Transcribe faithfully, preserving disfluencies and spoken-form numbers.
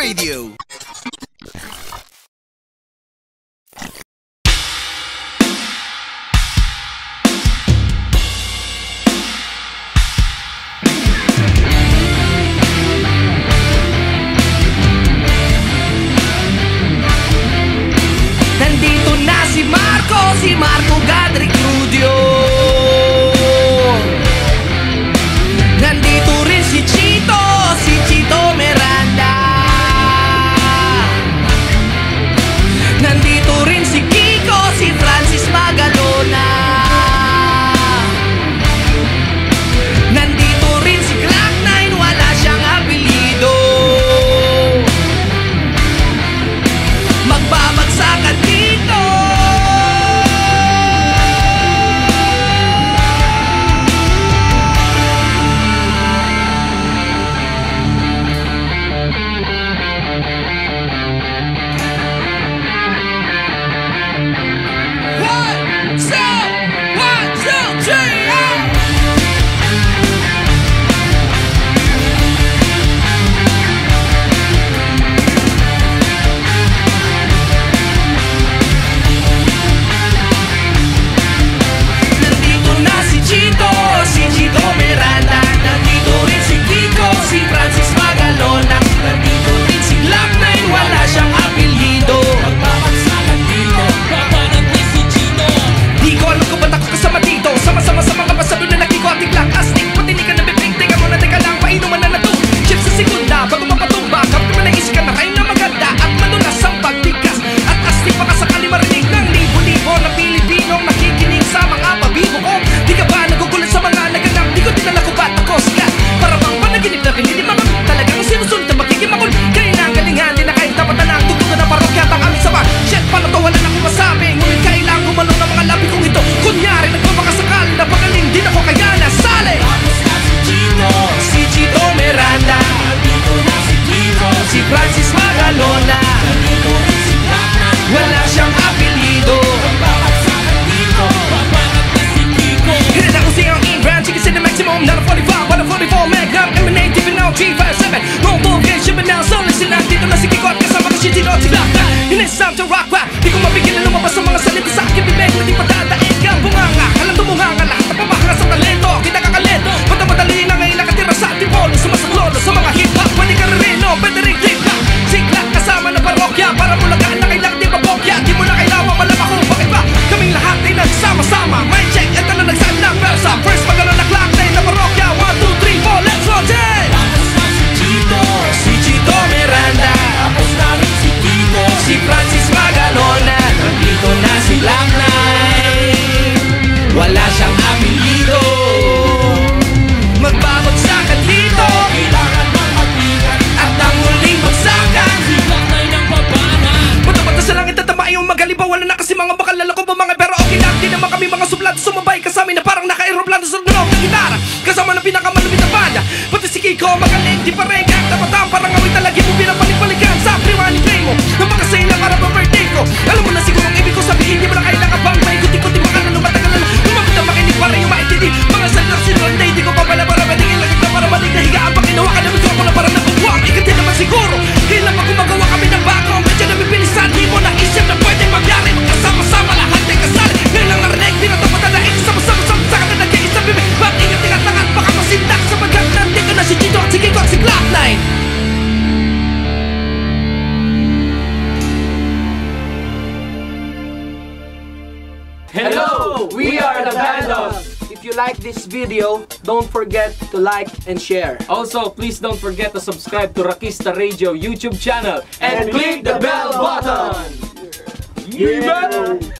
Radio. Nandito na si Marco, si Marco Gadricludio. Nandito rin si Chito, si Chito Miranda. Nandito rin si Kiko, si Francis Magalona. Nandito rin si Glock nine, wala siyang apelido. Magbabagsakan dito. One, two, one, two, three, yeah. Nandito na si Chito, si Chito Miranda. Nandito rin si Kiko, si Francis Magalona. Nandito rin si Glock nine, wala siyang apelido. Magbabagsakan dito, babanat ni si Chito. Di ko alam kung ba't ako kasama dito. Sama-sama sa mga pasado na nagkiko at tiglang astig. Pati di ka nabibig, teka muna, teka lang, painuman na na to. Chip sa segunda, bago mapatumba. Kapag mo naisip ka na kayo na maganda at madulas ang pagtigas. At astig baka sakali marinig ng libo-libo na Pilipinong nakikinig sa mga pabibo ko. Di ka ba nagugulat sa mga naganap? Di ko dinala ko ba't ako sikat? Para bang panaginip na pinilimangan? Talagang sinusunod na magkikimakul. Kayo na ang galingan, di na kayong tapatan na ang tugtugan na parokya at ang aming sabat. Shit, paano to? Wala na akong masabi. Ngunit kailangan gumalong ng mga labi kong ito. Kunyari, nagpapakasakal na pagaling, di na ko kaya nasali. Tapos na si Chito, si Chito Miranda. Nandito na si Kiko, si Francis Magalona. Nandito rin si Glock nine, wala siyang apelido. Magbabagsakan dito, babanat na si Kiko. Hit ako siyang in-brand, chicken to the maximum. Not a forty-five, but a forty-four Magnum M and A, T V now, three five seven. No vocation, but now, so listen lang. Dito na si Kiko at kasama ko si Chito at si Glock nine. And it's time to rock rap. Di ko mapigil na lumabas ang mga salita sa akin. Bibig na di patataig ka, bunganga. Alam tumunganga lahat na pamahanga sa talento. Kita kakalento, ba't ang madali na ngayon nakatira sa antipolo. Sumasaklolo sa mga hip-hop, pwede ka rin no, pwede rin hip-hop. Si Glock kasama na parokya, para mo lagaan na kailangan di mabokya. Di mo na kailangan malaman kung bakit ba kaming lahat ay nagsama-sama. Mind check, eto na nagsaan ng versa. First magano na Glock nine na parokya. One, two, three, four, let's rotate. Tapos na si Chito, si Chito Miranda. Tapos na rin si Kiko, si Francis Magalona. Nandito na si Glock nine, wala siyang apelido. Magbabagsakan dito, kailangan magpagbigan. At ang muling bagsakan, si Glock nine ang babanat. Bata-bata sa langit at tama yung magaliba. Wala na kasi mga bakal lalako pa mga pero okay lang. Di naman kami mga sublado. Sumabay ka sa amin na parang naka-aeroplano sa dunog ng gitara. Kasama ng pinakamalupit na banda. Pati si Kiko magaling, di pa rin kaya tapatan. Parang awit na lagi mo pinapalik-balikan sa priwani play mo. Nang mga sa'yo para pa birthday ko. Alam mo na siguro ang ibig ko sabihin. Di mo na kailangan bang maikot-ikot baka na lumatagal na. Lumapit na makinig para yung maitindi. Mga salak sinunod di ko pa pala para matigil lang na para malig na higaan. Pag ginawa ka na mikropono para nabubuang. Ikati naman siguro. Kailan pa gumagawa kami ng bago. Medyo nabibilisan. Di mo na isip na pwede magyari. Magkasama-sama lahat ay kasali. Ngayon lang narinig. Di na tapatan na ito. Sama-sama-sama sa kanan nag-iisang bibig. Ba't ingat-ingat-angat baka masindak. Sapagkat nandito na si Chito at si Kiko at si Glock nine. Hello, we are the Bandos. If you like this video, don't forget to like and share. Also, please don't forget to subscribe to Rakista Radio YouTube channel And click the bell button. Yeah!